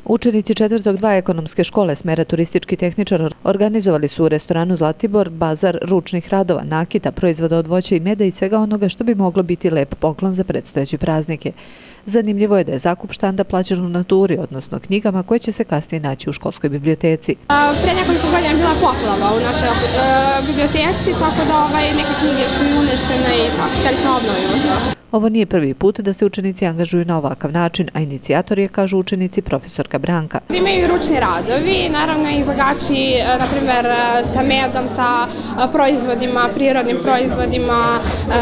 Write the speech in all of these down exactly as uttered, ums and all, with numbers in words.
Učenici četvrtog dva ekonomske škole smera turistički tehničar organizovali su u restoranu Zlatibor bazar ručnih radova, nakita, proizvoda od voća i meda i svega onoga što bi moglo biti lep poklon za predstojeće praznike. Zanimljivo je da je zakup štanda plaćen u naturi, odnosno knjigama koje će se kasnije naći u školskoj biblioteci. Pre nekoliko godina je bila poplava u našoj biblioteci, tako da neke knjige su uništene i htjeli smo obnoviti to. Ovo nije prvi put da se učenici angažuju na ovakav način, a inicijator je, kažu učenici, profesorka Branka. Imaju ručni radovi, naravno izlagači, na primjer, sa medom, sa proizvodima, prirodnim proizvodima,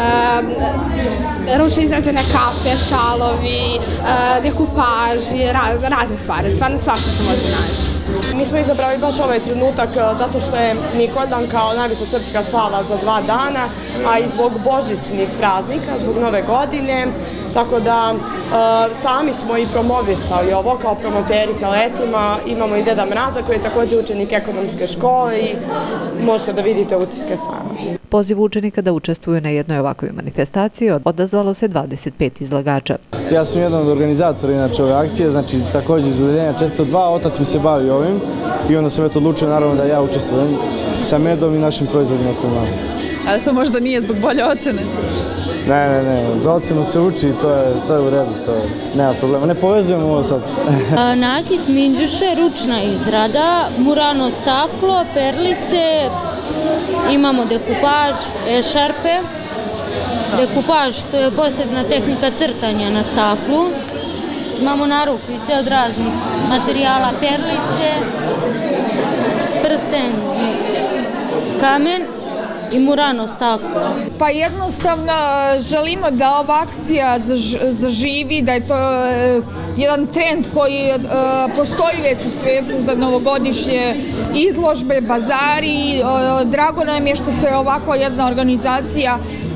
ručno izrađene kape, šalovi, dekupaži, razne stvari, stvarno svašta se može naći. Mi smo izabrali baš ovaj trenutak zato što je Nikoldan kao najveća srpska slava za dva dana, a i zbog božićnih praznika, zbog nove godine, tako da sami smo i promovisali ovo kao promoteri sa lecima. Imamo i Deda Mraza koji je također učenik ekonomske škole i možete da vidite utiske sami. Poziv učenika da učestvuju na jednoj ovakvoj manifestaciji odazvalo se dvadeset pet izlagača. Ja sam jedan od organizatora inače ove akcije, znači također iz udeljenja četvrtog dva, otac mi se bavi ovim i onda sam eto odlučio naravno da ja učestvujem sa medom i našim proizvodima koje imamo. Ali to možda nije zbog bolje ocene? Ne, ne, ne, za ocenu se uči i to je, to je u redu, to je, nema problema, ne povezujemo ovo sad. Nakit minđuše, ručna izrada, murano staklo, perlice, imamo dekupaž, ešarpe. Dekupaž, to je posebna tehnika crtanja na staklu. Imamo narukvice od raznih materijala, perlice, prsten, kamen i murano staklo. Pa jednostavno želimo da ova akcija zaživi, da je to jedan trend koji postoji već u svijetu za novogodišnje izložbe, bazari. Drago nam je što se ovakva jedna organizacija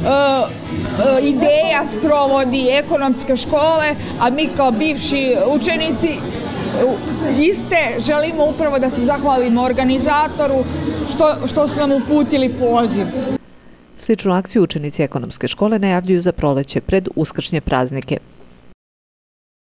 ideja sprovodi ekonomske škole, a mi kao bivši učenici iste želimo upravo da se zahvalimo organizatoru što, što su nam uputili poziv. Sličnu akciju učenici ekonomske škole najavljuju za proleće pred uskršnje praznike.